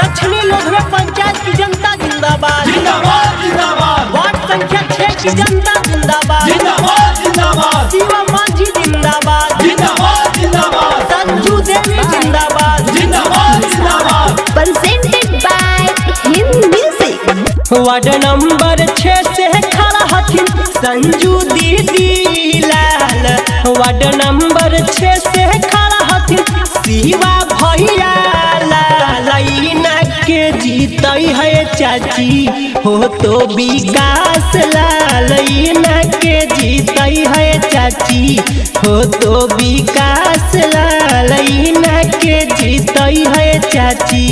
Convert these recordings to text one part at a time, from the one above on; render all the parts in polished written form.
दक्षिणी लोधवे पंचायत की जनता जिंदाबाद जिंदाबाद जिंदाबाद। वार्ड संख्या 6 की जनता जिंदाबाद जिंदाबाद जिंदाबाद। शिवा मांझी जिंदाबाद जिंदाबाद जिंदाबाद। संजू देवी जिंदाबाद जिंदाबाद जिंदाबाद। presented by Hind Music। Ward number 6 से खड़ा हथिन संजू दीदी लाल। वार्ड नंबर 6 से खड़ा हथिन शिवा भैया लाल। के जीतई है चाची हो तो विकास लाल। के जीतई है चाची हो तो विकास लाल। के जीतई है चाची।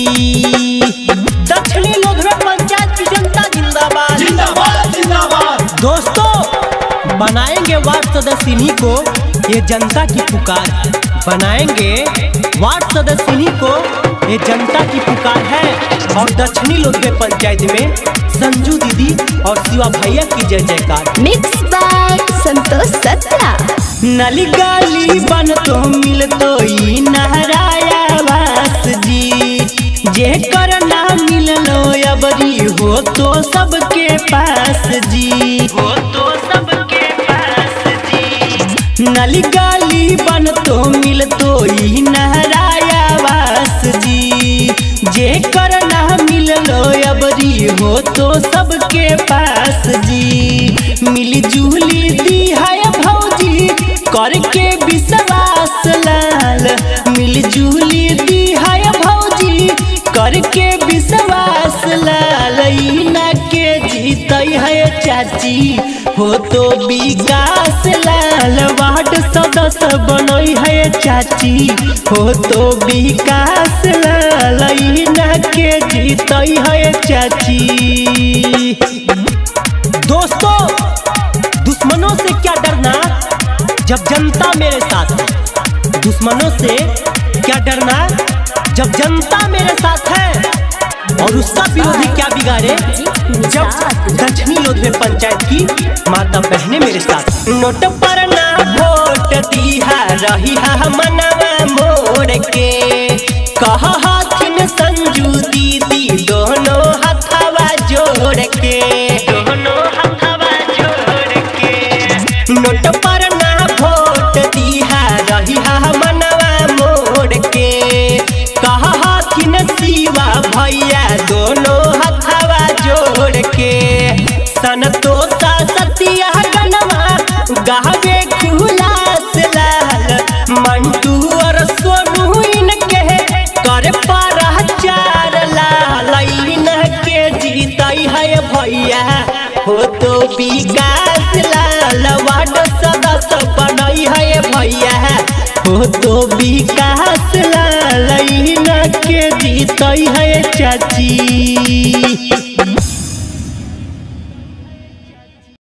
दक्षिणी लोधवे पंचायत की जनता जिंदाबाद जिंदाबाद जिंदाबाद। दोस्तों बनाएंगे वार्ड सदस्यनी को ये जनता की पुकार है। बनाएंगे वार्ड सदस्यनी को ये जनता की पुकार है। और दक्षिणी लोधवे पंचायत में संजू दीदी और शिवा भैया की जय जयकार। Mixed by संतोष सत्या। नली गाली बन तो मिल तो नहराया वास जी। जे करना मिलनो अबरी हो तो सबके पास जी। हो तो सबके पास जी। नली गाली बन तो मिल तो नहराया वास जी। जे करना मिलनो अबरी हो तो सबके पास जी। मिली जुली दी है भौजी करके विश्वास लाल। मिली जुली दी है भौजी करके विश्वास लाल। के जीतई है चाची हो तो विकास लाल। वार्ड सदस्य बनई है चाची हो तो विकास लाल। के जीतई है चाची। दोस्तों दुश्मनों से क्या डरना जब जनता मेरे साथ है। दुश्मनों से क्या डरना जब जनता मेरे साथ है। और उसका विरोधी क्या बिगाड़े जब दक्षिणी लोधवे पंचायत की माता बहनें मेरे साथ। नोट पर ना वोट दीहा रही मनवा मोड़ के। कहा हाथिन संजू दीदी दोनों हथवा जोड़ के। दोनों हथवा जोड़ के। नोट पर ना वोट दीहा रही मनवा मोड़ के। कहा हाथिन शिवा भैया दोनों हथवा जोड़ के। संतोष सत्या गनमा गावे खुलास लाल। मंटू और सोनू इनके कर प्रचार लाल। के जीतई है भैया हो तो विकास लाल। वार्ड सदस्य बनई है भैया हो तो विकास लाल। के जीतई है चाची।